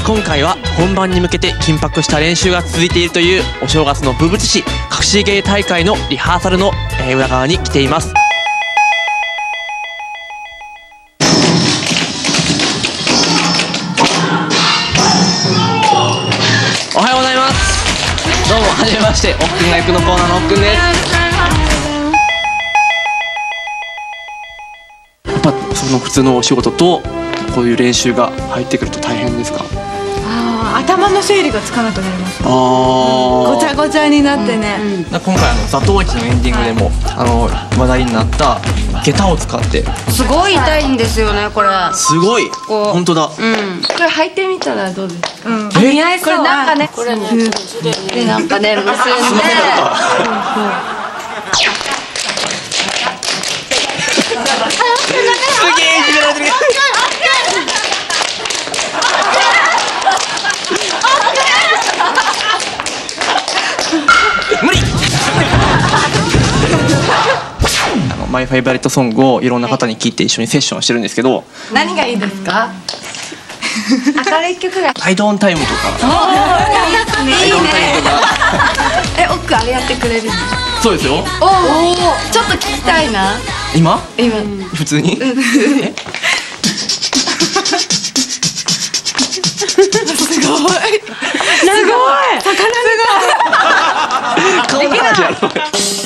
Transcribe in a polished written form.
今回は本番に向けて緊迫した練習が続いているというお正月の風物詩隠し芸大会のリハーサルの裏側に来ています。おはようございます。どうもはじめまして、おっくんが行くのコーナーのおっくんです。やっぱその普通のお仕事とこういう練習が入ってくると大変ですか？ 頭の整理がつかなくなります。 ごちゃごちゃになってね。 今回ザトウイチのエンディングでも話題になった下駄を使ってすごい痛いんですよねこれ。 すごい本当だ。これ履いてみたらどうですか？ 似合いそう。これなんかね、 これねでなんかね結んで。 すげえいじめられてる。無理。マイフェイバリットソングをいろんな方に聴いて一緒にセッションしてるんですけど、 何がいいですか？ 明るい曲が。 アイドンタイムとか。 いいね。奥あれやってくれるの？ そうですよ。 おお、ちょっと聞きたいな。 今普通に？ すごい。すごい。魚みたい。 顔が